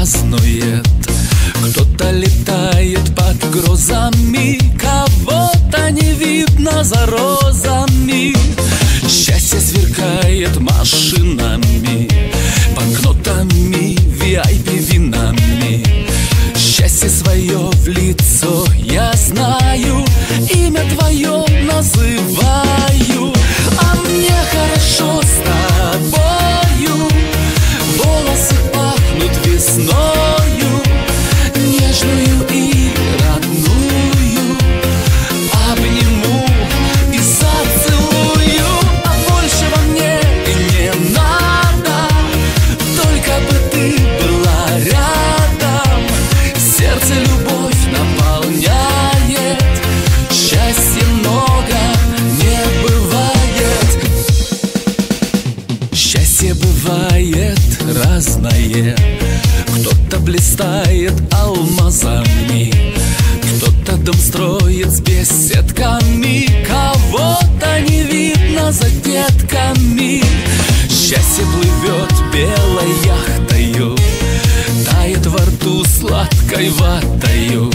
празднует. Кто-то летает под грозами, кого-то не видно за розами. Счастье сверкает машинами, банкнотами, VIP винами. Счастье свое в лицо я знаю, имя твое называю. А мне хорошо с тобою, волосы пахнут весною, нежную и родную. Обниму и зацелую, а большего мне и не надо, только бы ты была рядом. Сердце любовь наполняет, счастья много не бывает. Счастье бывает разное, кто-то блистает алмазами, кто-то дом строит с беседками, кого-то не видно за детками. Счастье плывет белой яхтою, тает во рту сладкой ватою.